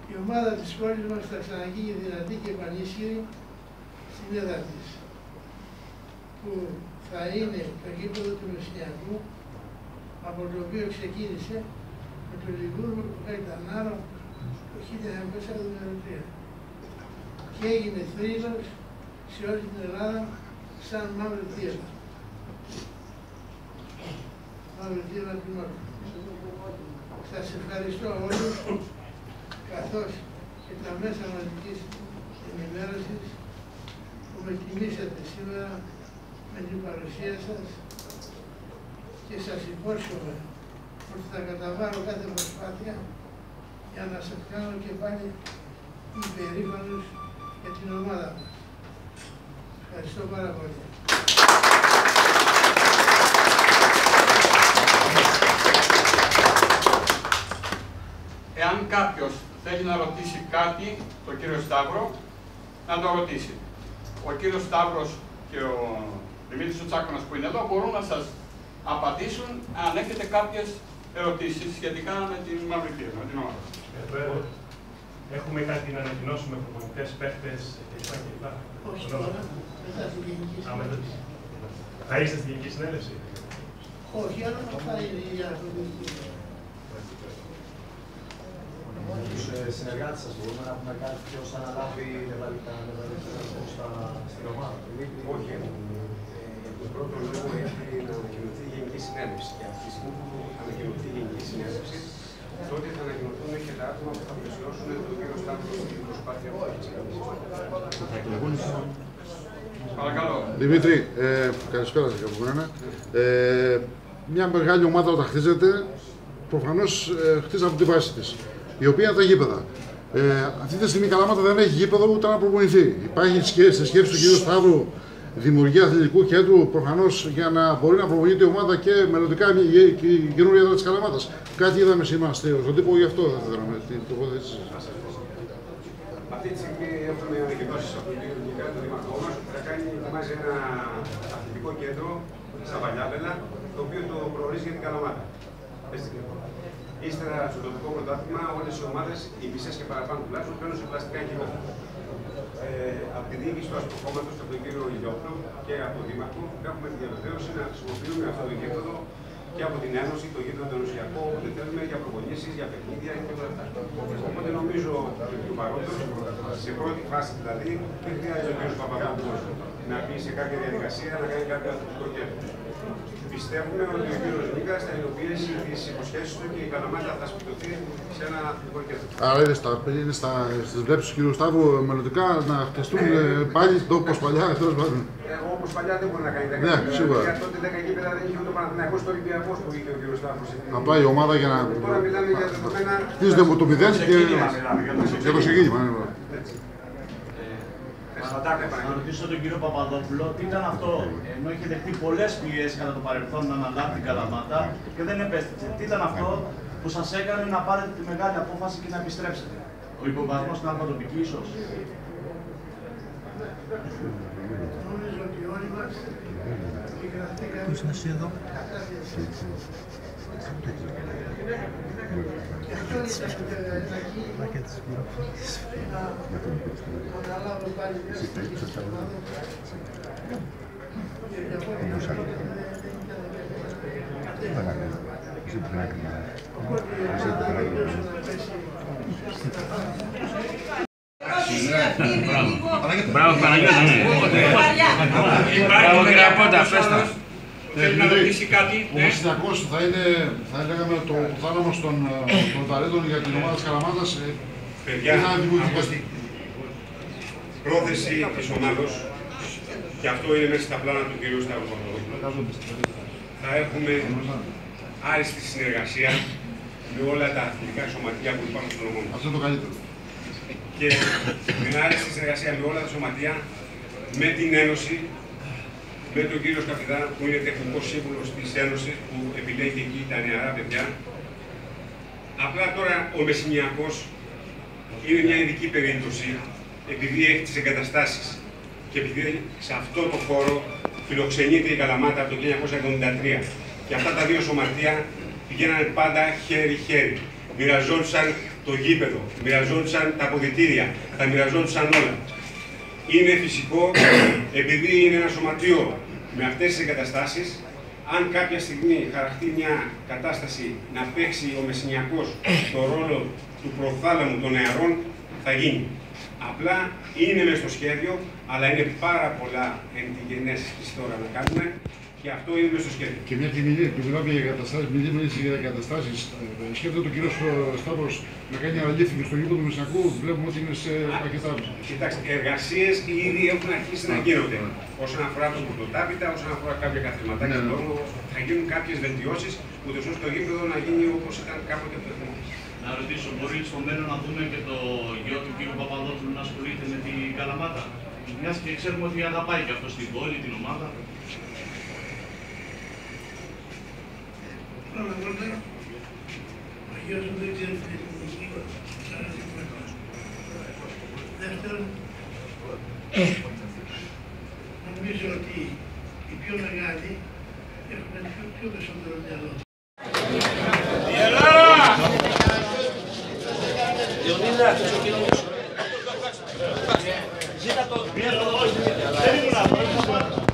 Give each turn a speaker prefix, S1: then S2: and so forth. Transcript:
S1: Η ομάδα της πόλης μας θα ξαναγίνει δυνατή και πανίσχυρη στην έδρα της, που θα είναι το γήπεδο του Μεσσηνιακού, από το οποίο ξεκίνησε με τον Λιγούρμο του Καϊτανάρο το 1973 και έγινε θρύλος σε όλη την Ελλάδα σαν μαύρη θύρα. Μαύρη θύρα του Νότου. Σας ευχαριστώ όλους, καθώς και τα μέσα μαζικής ενημέρωσης που με τιμήσατε σήμερα με την παρουσία σας, και σας υπόσχομαι ότι θα καταβάλω κάθε προσπάθεια για να σας κάνω και πάλι υπερήφανους για την ομάδα μας. Ευχαριστώ πάρα πολύ.
S2: Εάν κάποιος θέλει να ρωτήσει κάτι τον κύριο Σταύρο, να το ρωτήσει. Ο κύριος Σταύρος και ο Δημήτρης Τσάκωνας που είναι εδώ μπορούν να σας απαντήσουν αν έχετε κάποιες ερωτήσεις σχετικά με την μαύρη θύρα, με την ομάδα.
S3: Έχουμε κάτι να ανακοινώσουμε προπονητές, παίχτες κλπ.
S1: Όχι τώρα, μετά την Γενική Συνέλευση.
S3: Θα είστε στη Γενική Συνέλευση?
S1: Όχι, αλλά θα είναι η Γενική.
S4: Τους συνεργάτες σας μπορούμε να πούμε κάτι ποιος θα αναλάβει νευραλικά στην ομάδα?
S5: Όχι, τον πρώτο λόγο έχει να ανακοινωθεί η Γενική Συνέλευση. Και από τη στιγμή που ανακοινωθεί η Γενική Συνέλευση, τότε θα ανακοινωθούν και τα άτομα που θα πλαισιώσουν τον κύριο Σταύρο στην προσπάθεια που έχει ξεκινήσει.
S2: Παρακαλώ.
S6: Δημήτρη, καλησπέρα σας από μένα. Μια μεγάλη ομάδα όταν χτίζεται, προφανώς χτίζει από τη βάση της, η οποία είναι τα γήπεδα. Αυτή τη στιγμή η Καλαμάτα δεν έχει γήπεδο ούτε να προπονηθεί. Υπάρχει στη σκέψη του κ. Σταύρου δημιουργία αθλητικού κέντρου, προφανώς για να μπορεί να προπονείται η ομάδα και μελλοντικά η καινούργια έδρα της Καλαμάτας. Κάτι είδαμε σήμερα στον τύπο, γι' αυτό θα θέλαμε την τοποθέτησή σας.
S5: Αυτή τη στιγμή έχουμε ανακοινώσεις από τον κύριο Νικά, τον Δήμαρχό μας, που θα ετοιμάζει ένα αθλητικό κέντρο στα Βαλιάβελα, το οποίο το προορίζει για την Καλαμάτα. Ύστερα, στο τοπικό πρωτάθλημα, όλες οι ομάδες, οι μισές και παραπάνω τουλάχιστον, παίρνουν σε πλαστικά γήπεδα. Από τη διοίκηση του Αστροκόμματος, από τον κύριο Ηλιόπουλο και από τον Δήμαρχο, έχουμε τη διαβεβαίωση να χρησιμοποιούμε αυτό το γήπεδο και από την Ένωση, το γήπεδο το ενωσιακό, όποτε θέλουμε για προπονήσεις, για παιχνίδια και όλα αυτά. Οπότε νομίζω ότι του παρόντος, σε πρώτη φάση δηλαδή, δεν χρειάζεται ο κ. Παπαδόπουλος να μπει σε κάποια διαδικασία να κάνει κάποιο αθλητικό κέντρο. Πιστεύουμε ότι ο κ. Νίκας θα υλοποιήσει τις υποσχέσεις του και η Καλαμάτα θα σπιτωθεί σε ένα αθλητικό κέντρο.
S6: Άρα είναι στις βλέψεις του κ. Σταύρου μελλοντικά να χτιστούν πάλι όπως παλιά, τέλος πάντων.
S5: Όπως παλιά δεν μπορεί να κάνει 10
S6: γήπεδα. Σίγουρα.
S5: Γιατί τότε 10 γήπεδα δεν είχε ούτε ο Παναθηναϊκός, το Ολυμπιακός που είχε ο κ. Σταύρος.
S6: Απλά η ομάδα για να.
S5: Τώρα μιλάμε για δεδομένα.
S6: Χτίζεται από το 0 και για το ξεκίνημα.
S7: Να ρωτήσω τον κύριο Παπαδόπουλο, τι ήταν αυτό, ενώ είχε δεχτεί πολλές πιέσεις κατά το παρελθόν να αναλάβει την Καλαμάτα και δεν επέστρεψε. Τι ήταν αυτό που σας έκανε να πάρετε τη μεγάλη απόφαση και να επιστρέψετε? Ο υποβαθμός στην αλφατοπική ίσως?
S1: Νομίζω ότι όλοι μας εκγραφήκαμε κατά τη σύντηση. Και αυτό ήταν ένα κίνημα να αναλάβω πάλι μέσα στην ομάδα και για πρώτη φορά δεν ήταν κατέβαση. Οπότε η ομάδα δεν μπορούσε να πέσει.
S8: Μπράβο Παναγιώτη, ναι. Μπράβο κύριε Πόντα, πες τα.
S2: Θέλει να ρωτήσει κάτι?
S6: Ο Μεσσηνιακός θα είναι, θα λέγαμε, το θάλαμος των ταλέντων για την ομάδα της Καλαμάτας.
S5: Παιδιά, πρόθεση της ομάδος, και αυτό είναι μέσα στα πλάνα του κ. Σταύρου Παπαδόπουλου, θα έχουμε άριστη συνεργασία με όλα τα αθλητικά σωματεία που υπάρχουν στον νομό.
S6: Αυτό είναι το καλύτερο.
S5: Και την άριστη συνεργασία με όλα τα σωματεία, με την Ένωση, με τον κύριο Σκαφιδά, που είναι τεχνικός σύμβουλος της Ένωσης, που επιλέγει εκεί τα νεαρά παιδιά. Απλά τώρα ο Μεσσηνιακός είναι μια ειδική περίπτωση, επειδή έχει τις εγκαταστάσεις και επειδή σε αυτό το χώρο φιλοξενείται η Καλαμάτα από το 1973. Και αυτά τα δύο σωματεία πηγαίνανε πάντα χέρι-χέρι. μοιραζόντουσαν το γήπεδο, μοιραζόντουσαν τα αποδυτήρια, τα μοιραζόντουσαν όλα. Είναι φυσικό, επειδή είναι ένα σωματείο με αυτές τις εγκαταστάσεις, αν κάποια στιγμή χαραχτεί μια κατάσταση να παίξει ο Μεσσηνιακός το ρόλο του προθάλαμου των νεαρών, θα γίνει. Απλά είναι μες στο σχέδιο, αλλά είναι πάρα πολλά εντυγενές τώρα να κάνουμε και αυτό είναι μες στο σχέδιο.
S6: Και μια και μιλάμε για εγκαταστάσεις, μιλάμε για εγκαταστάσεις, σκέφτεται ο κύριος Σταύρος να κάνει αναλήφθη στο γήπεδο του Μεσσηνιακού, βλέπουμε ότι είναι σε αρκετά.
S5: Κοιτάξτε, εργασίες ήδη έχουν αρχίσει να γίνονται. Όσον αφορά το πρωτοτάπητα, όσον αφορά κάποια καθηματάκια του δρόμου, θα γίνουν κάποιες βελτιώσεις, ούτως ώστε το γήπεδο να γίνει όπως ήταν κάποτε το εθνικό.
S7: Να ρωτήσω, μπορεί στο μέλλον να δούμε και το γιο του κ. Παπαδόπουλου να ασχολείται με την Καλαμάτα? Μιας και ξέρουμε ότι αγαπάει και αυτό στην πόλη, την ομάδα.
S1: Πρώτα απ' όλα, ο γιος μου δεν ξέρει την εθνική μας. Δεύτερον, νομίζω ότι οι πιο μεγάλοι έχουν πιο περισσότερο μυαλό.
S7: Ζήτα το. Δεν ήμουν